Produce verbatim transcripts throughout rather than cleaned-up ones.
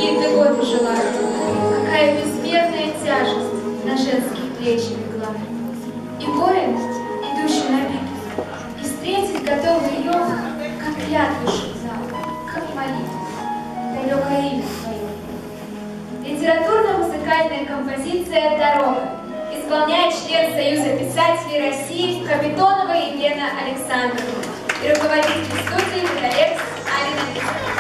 виды годы жила, какая безмерная тяжесть на женские плечи легла. И воин, идущий на битву, и встретить готовый ее, как клятву шептал, как молитву, далекое имя твое. Литературно-музыкальная композиция «Дорога» исполняет член Союза писателей России Капитонова Елена Александровна и руководитель студии «Металлекс» Алина Александровна.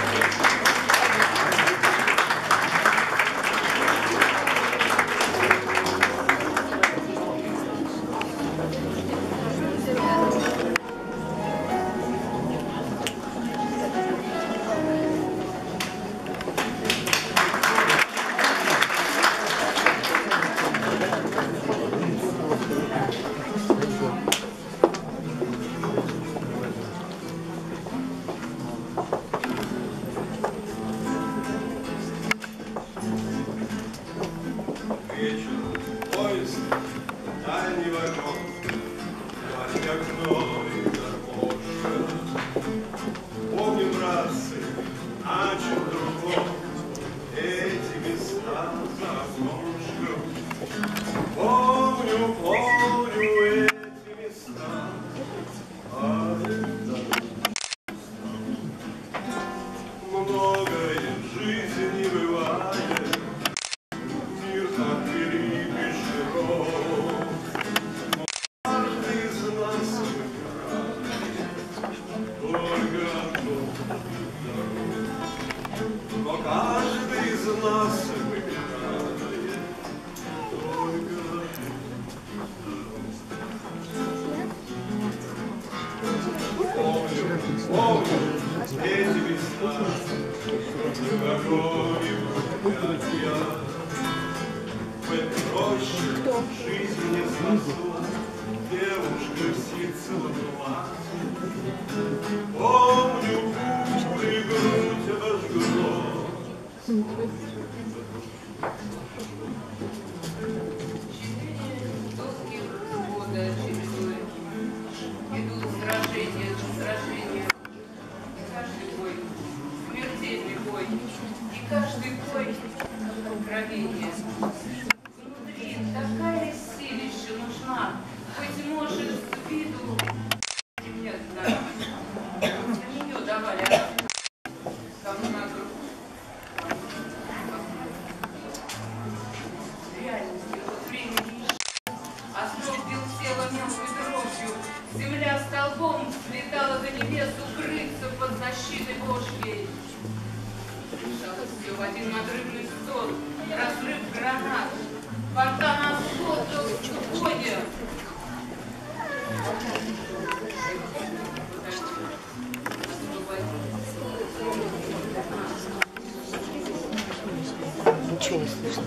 Ничего не слышно.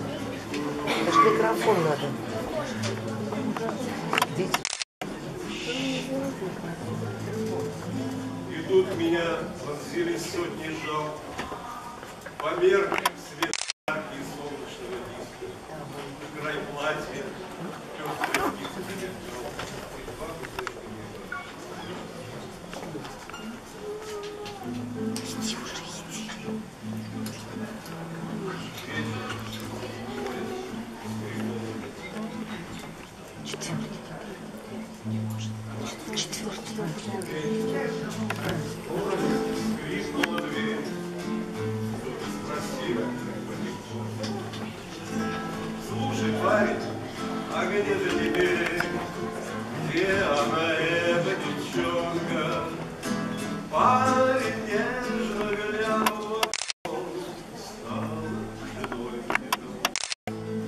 Даже микрофон надо. Дети. И тут меня вонзили сотни жал, померк свет яркий солнечного диска, край платья, пестрый птицы. Иди уже, иди. Четвертый. Не может. Четвертый. Скрипнула дверь, кто-то спросил, слушай, парень, а где же теперь, где она, эта девчонка? Парень нежно глянул в окно, стал седой седой.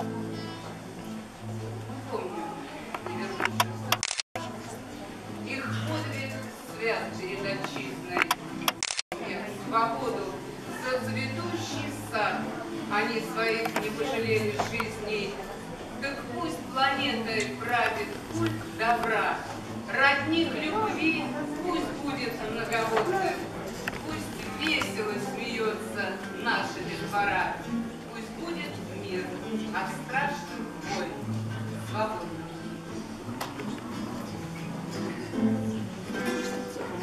Их подвиг свят перед отчизной. Их свободу за цветущий сад. Они своих не пожалели жизней. Так пусть планетой правит культ добра. Родник любви пусть будет многоводным. Пусть весело смеется наша детвора. Пусть будет мир, а страшных боль свободно.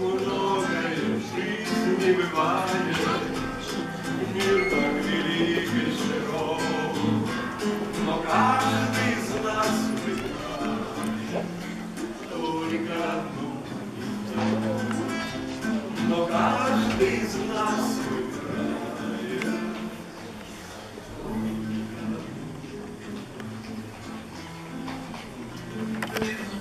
Многое в жизни бывает, мир так велик будет